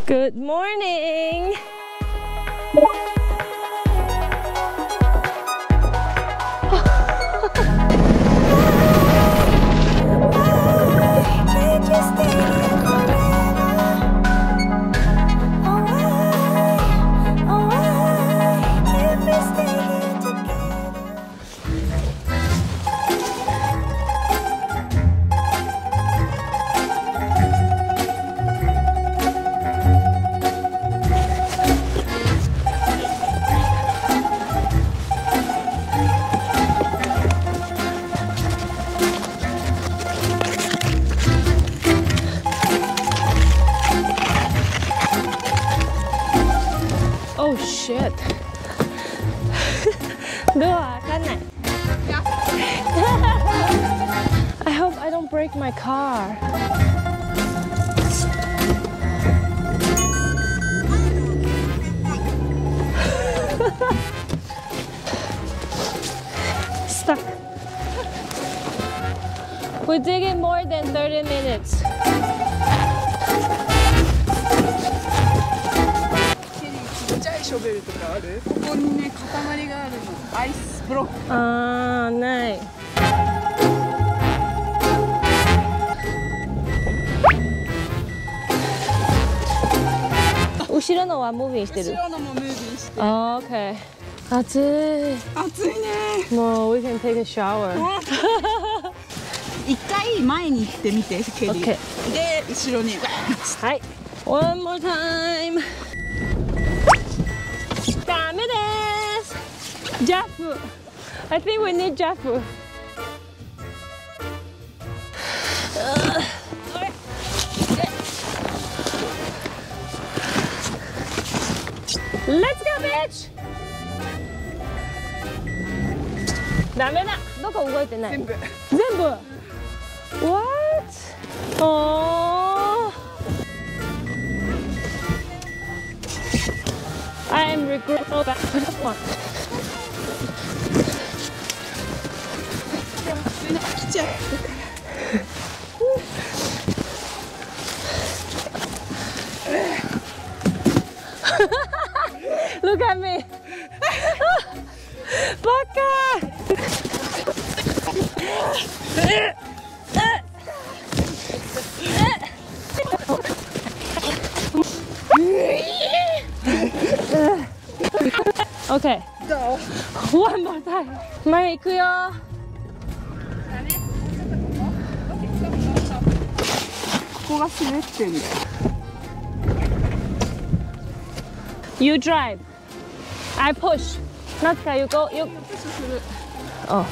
Good morning. Oh shit. どうわかんない。I hope I don't break my car. Stuck. We dig it more than 30 minutes. ちっちゃいショベルとかある？ここにね、塊があるの。アイスブロック。 あー、ない。後ろのはムービーしてる。 後ろのもムービーしてる。 あー、OK。暑い。 暑いね。 もう、we can take a shower。 一回前に行ってみて、ケリー。 OK。 で、後ろに。 はい。One more time。ダメです。ジャフ。I think we need ジャフ。Let's go, bitch! ダメだ。どこ動いてない。 全部。 全部。What? おー。I'm regretful that one. 飽きちゃう。 Look at me. バカ。Okay. Go. One more time. 前行くよ。 ここが滑ってんだよ。 You drive. I push. 夏香 you go. You. プッシュする。 Oh.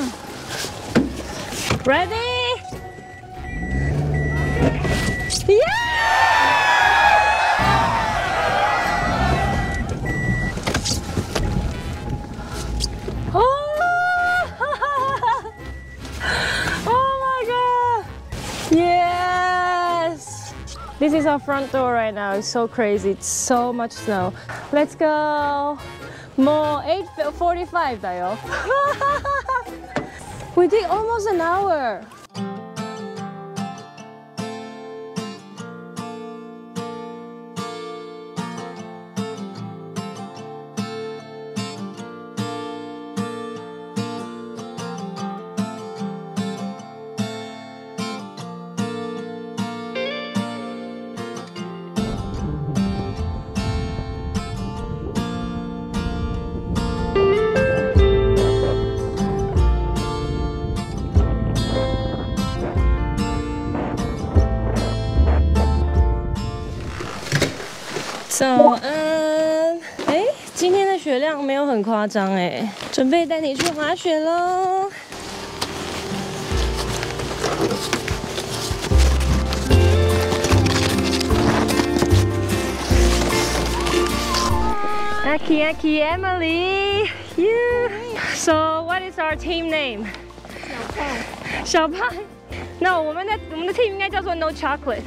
Ready? Yeah! This is our front door right now. It's so crazy. It's so much snow. Let's go. もう8:45だよ。We did almost an hour.早安，今天的雪量没有很夸张准备带你去滑雪喽。Aki Emily, you. So what is our team name? 小派。那我们的 team 应该叫做 No Chocolate。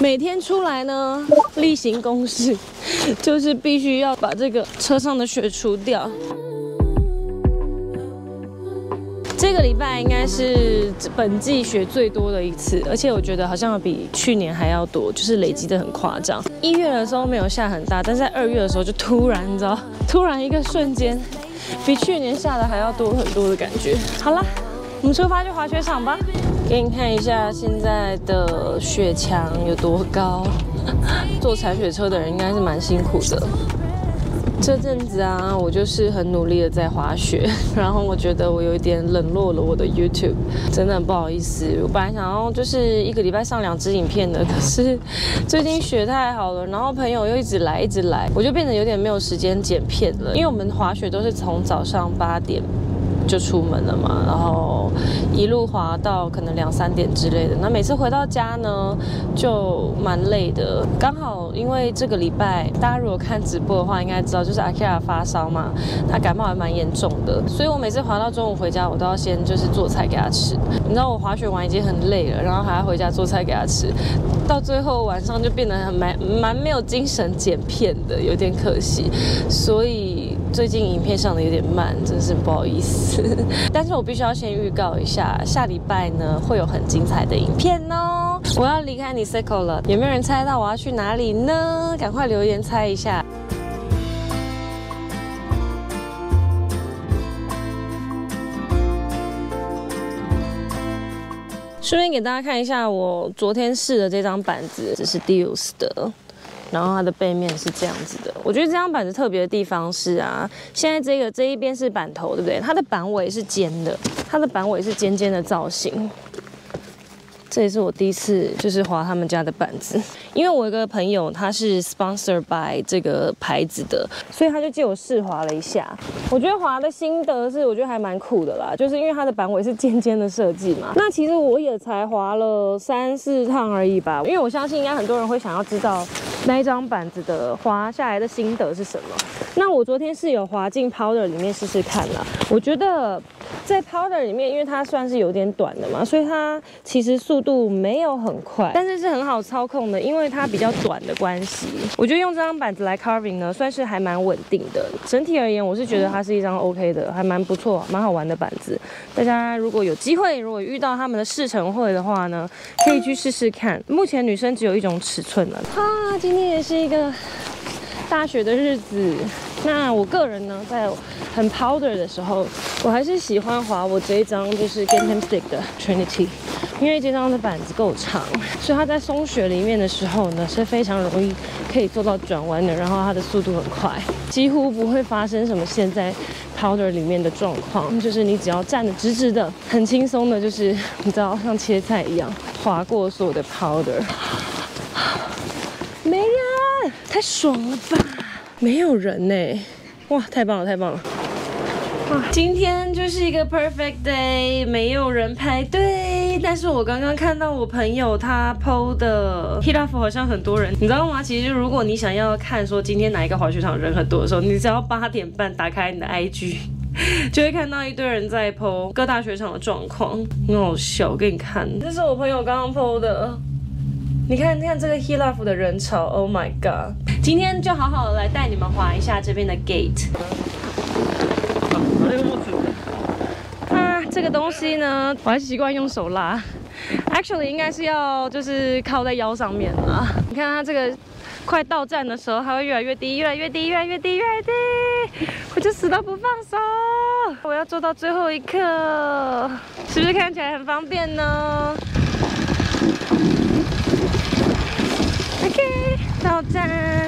每天出来呢，例行公事就是必须要把这个车上的雪除掉。这个礼拜应该是本季雪最多的一次，而且我觉得好像比去年还要多，就是累积的很夸张。1月的时候没有下很大，但是在2月的时候就突然，你知道，突然一个瞬间，比去年下的还要多很多的感觉。好了，我们出发去滑雪场吧。给你看一下现在的雪墙有多高，坐铲雪车的人应该是蛮辛苦的。这阵子啊，我就是很努力的在滑雪，然后我觉得我有一点冷落了我的 YouTube， 真的很不好意思。我本来想要就是1个礼拜上2支影片的，可是最近雪太好了，然后朋友又一直来，我就变得有点没有时间剪片了。因为我们滑雪都是从早上8点就出门了嘛，然后一路滑到可能2、3点之类的。那每次回到家呢，就蛮累的。刚好因为这个礼拜，大家如果看直播的话，应该知道就是 Akira 发烧嘛，他感冒还蛮严重的，所以我每次滑到中午回家，我都要先就是做菜给他吃。你知道我滑雪完已经很累了，然后还要回家做菜给他吃，到最后晚上就变得蛮没有精神剪片的，有点可惜。所以最近影片上的有点慢，真是不好意思。但是我必须要先预告一下，下礼拜呢会有很精彩的影片哦。我要离开 Niseko 了，有没有人猜到我要去哪里呢？赶快留言猜一下。顺便给大家看一下我昨天试的这张板子，这是 Deals 的。然后它的背面是这样子的，我觉得这张板子特别的地方是啊，现在这一边是板头，对不对？它的板尾是尖的，它的板尾是尖尖的造型。这也是我第一次就是滑他们家的板子，因为我有个朋友他是 sponsor by 这个牌子的，所以他就借我试滑了一下。我觉得滑的心得是，我觉得还蛮酷的啦，就是因为它的板尾是尖尖的设计嘛。那其实我也才滑了3、4趟而已吧，因为我相信应该很多人会想要知道那一张板子的滑下来的心得是什么。那我昨天是有滑进 powder 里面试试看啦，我觉得在 powder 里面，因为它算是有点短的嘛，所以它其实速度没有很快，但是是很好操控的，因为它比较短的关系。我觉得用这张板子来 carving 呢，算是还蛮稳定的。整体而言，我是觉得它是一张 OK 的，还蛮不错、蛮好玩的板子。大家如果有机会，如果遇到他们的试乘会的话呢，可以去试试看。目前女生只有一种尺寸了。今天也是一个大雪的日子。那我个人呢，在很 powder 的时候，我还是喜欢滑我这一张就是 Gangnam Stick 的 Trinity， 因为这张的板子够长，所以它在松雪里面的时候呢，是非常容易可以做到转弯的，然后它的速度很快，几乎不会发生什么现在 powder 里面的状况，就是你只要站得直直的，很轻松的，就是你知道像切菜一样滑过所有的 powder。没人，太爽了吧！没有人呢，哇，太棒了，太棒了！哇，今天就是一个 perfect day， 没有人排队。但是我刚刚看到我朋友他 PO 的 Hilaf 好像很多人，你知道吗？其实如果你想要看说今天哪一个滑雪场人很多的时候，你只要8点半打开你的 IG， 就会看到一堆人在 PO 各大雪场的状况，很好笑。我给你看，这是我朋友刚刚 PO 的。你看这个 Hilaf 的人潮 ，Oh my god！ 今天就好好的来带你们滑一下这边的 gate。这个东西呢，我还是习惯用手拉。Actually 应该是要就是靠在腰上面啦。你看它这个快到站的时候，它会越来越低，越来越低，越来越低，越来越低，我就死都不放手。我要做到最后一刻，是不是看起来很方便呢？OK， 到站。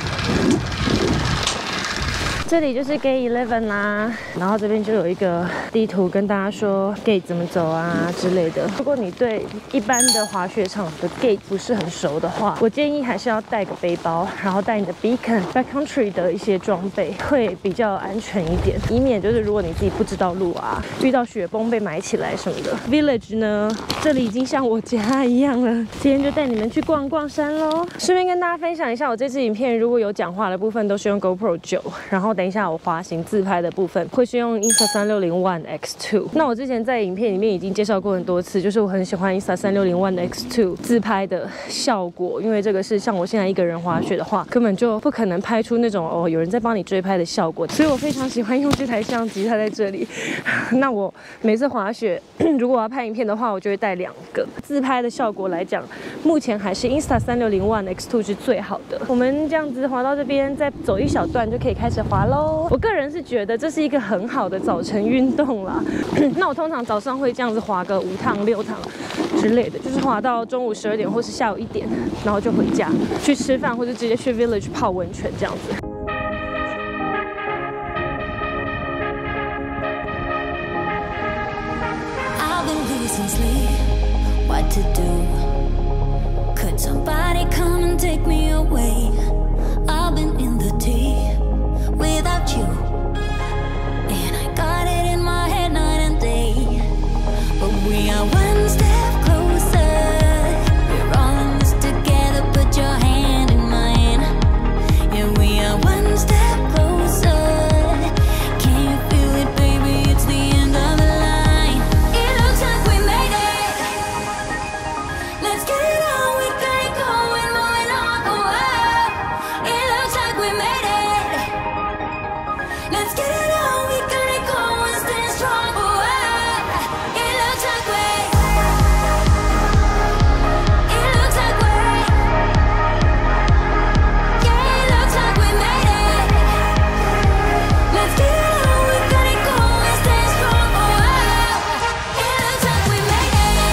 这里就是 Gate 11啦，然后这边就有一个地图跟大家说 Gate 怎么走啊之类的。如果你对一般的滑雪场的 Gate 不是很熟的话，我建议还是要带个背包，然后带你的 Beacon、Backcountry 的一些装备，会比较安全一点，以免就是如果你自己不知道路啊，遇到雪崩被埋起来什么的。Village 呢，这里已经像我家一样了。今天就带你们去逛逛山咯。顺便跟大家分享一下，我这支影片如果有讲话的部分都是用 GoPro 9，然后等一下我滑行自拍的部分会是用 Insta360 One X2。那我之前在影片里面已经介绍过很多次，就是我很喜欢 Insta360 One X2 自拍的效果，因为这个是像我现在一个人滑雪的话，根本就不可能拍出那种有人在帮你追拍的效果，所以我非常喜欢用这台相机，它在这里。那我每次滑雪，如果我要拍影片的话，我就会带2个。自拍的效果来讲，目前还是 Insta360 One X2 是最好的。我们这样子滑到这边，再走一小段就可以开始滑喽。我个人是觉得这是一个很好的早晨运动啦。那我通常早上会这样子滑个5趟6趟之类的，就是滑到中午12点或是下午1点，然后就回家去吃饭，或者直接去 Village 泡温泉这样子。 What to do? Could somebody come and take me away? I've been in the deep without you, and I got it in my head night and day. But we are one step closer. We're all in this together. Put your hand in mine. Yeah, we are one step closer. Can you feel it, baby? It's the end of the line. It looks like we made it. Let's get it on, we got it going, moving on. Oh, it looks like we made it. Let's get it on, we got it going, stand strong. Oh, it looks like we. It looks like we. Yeah, it looks like we made it. Let's get it on, we got it going, stand strong. Oh, it looks like we made it.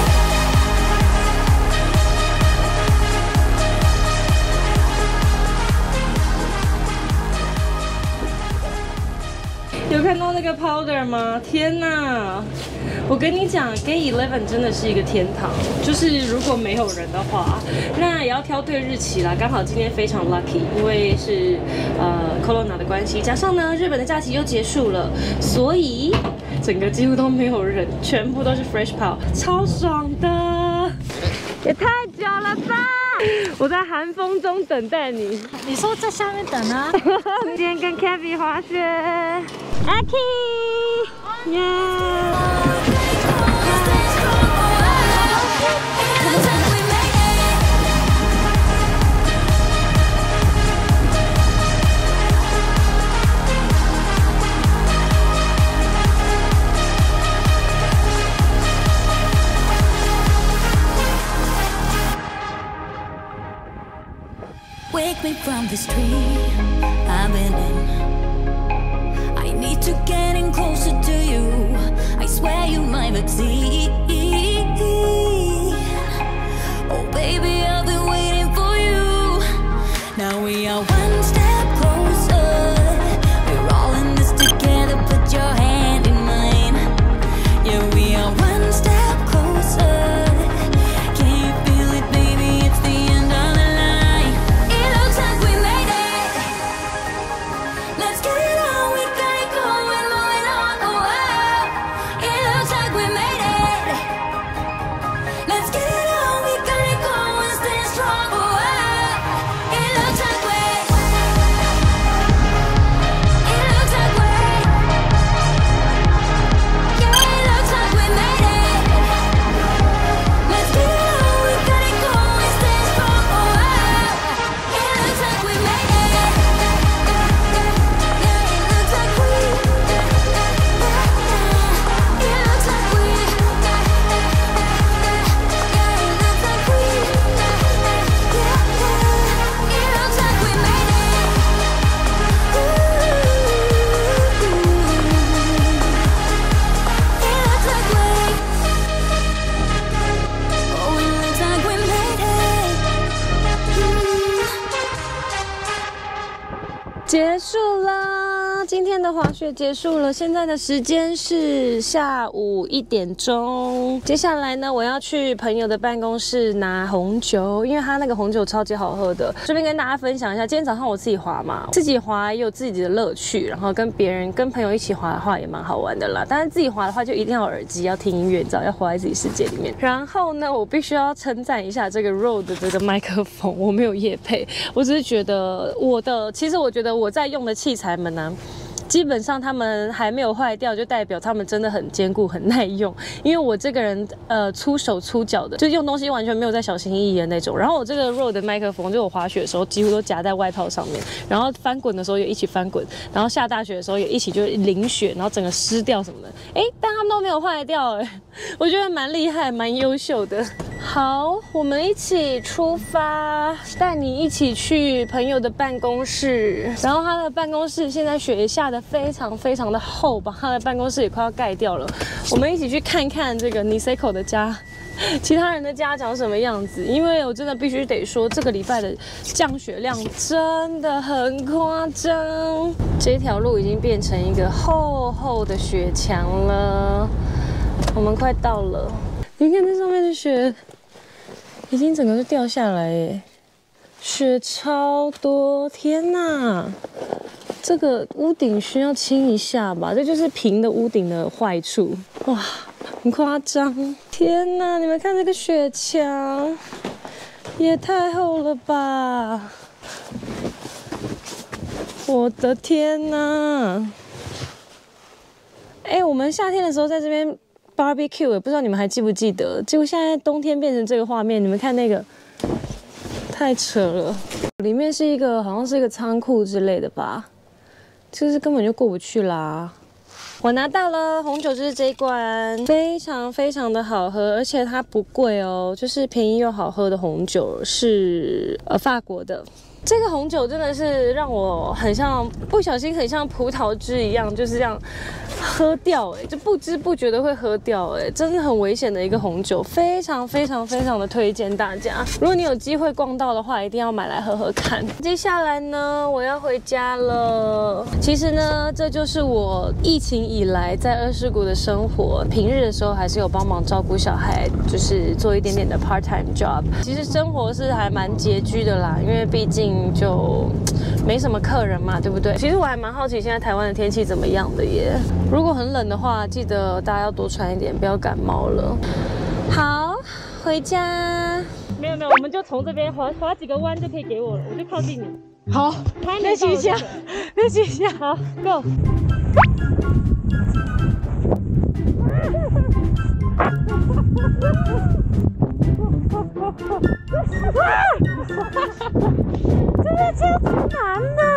有看到那个 powder 吗？天哪！我跟你讲 ，Gay 11真的是一个天堂。就是如果没有人的话，那也要挑对日期啦。刚好今天非常 lucky， 因为是Corona 的关系，加上呢日本的假期又结束了，所以整个几乎都没有人，全部都是 fresh 泡，超爽的。也太久了吧！我在寒风中等待你。 你说在下面等啊？ 今天跟 Kevin 滑雪，阿 K， 耶！ Wake me from this tree I've been in. I need to get in closer to you. I swear you might succeed. Oh baby, I've been waiting for you. Now we are one step closer. We're all in this together. Put your hand in mine. Yeah, we are one step closer. Can you feel it, baby? It's the end of the line. It looks like we made it. Let's get it on, we got it going, moving on. Oh, it looks like we made it. 的滑雪结束了，现在的时间是下午1点钟。接下来呢，我要去朋友的办公室拿红酒，因为他那个红酒超级好喝的。顺便跟大家分享一下，今天早上我自己滑嘛，自己滑也有自己的乐趣，然后跟朋友一起滑的话也蛮好玩的啦。但是自己滑的话就一定要有耳机，要听音乐，你知道，要活在自己世界里面。然后呢，我必须要称赞一下这个 Rode 的这个麦克风，我没有业配，我只是觉得其实我觉得我在用的器材们呢，基本上他们还没有坏掉，就代表他们真的很坚固、很耐用。因为我这个人粗手粗脚的，就用东西完全没有在小心翼翼的那种。然后我这个 Rode 的麦克风，就我滑雪的时候几乎都夹在外套上面，然后翻滚的时候也一起翻滚，然后下大雪的时候也一起就淋雪，然后整个湿掉什么的。但他们都没有坏掉，我觉得蛮厉害、蛮优秀的。好，我们一起出发，带你一起去朋友的办公室。然后他的办公室现在雪也下得非常非常的厚，把他的办公室也快要盖掉了。我们一起去看看这个 Niseko 的家，其他人的家长什么样子。因为我真的必须得说，这个礼拜的降雪量真的很夸张。这条路已经变成一个厚厚的雪墙了，我们快到了。你看这上面的雪已经整个都掉下来耶，雪超多，天哪！这个屋顶需要清一下吧，这就是平的屋顶的坏处。哇，很夸张！天哪，你们看这个雪墙，也太厚了吧！我的天哪！我们夏天的时候在这边 barbecue， 也不知道你们还记不记得？结果现在冬天变成这个画面，你们看那个，太扯了！里面是一个好像是一个仓库之类的吧，就是根本就过不去啦。我拿到了红酒，就是这一罐，非常非常的好喝，而且它不贵哦，就是便宜又好喝的红酒，是法国的。这个红酒真的是让我很像不小心很像葡萄汁一样，就是这样喝掉，就不知不觉的会喝掉，真的很危险的一个红酒，非常非常非常的推荐大家。如果你有机会逛到的话，一定要买来喝喝看。接下来呢，我要回家了。其实呢，这就是我疫情以来在二世谷的生活。平日的时候还是有帮忙照顾小孩，就是做一点点的 part-time job。其实生活是还蛮拮据的啦，因为毕竟就没什么客人嘛，对不对？其实我还蛮好奇现在台湾的天气怎么样的耶。如果很冷的话，记得大家要多穿一点，不要感冒了。好，回家。没有，我们就从这边滑几个弯就可以给我了，我就靠近你。好，练习一下，练习一下。好 ，Go。真的超难的。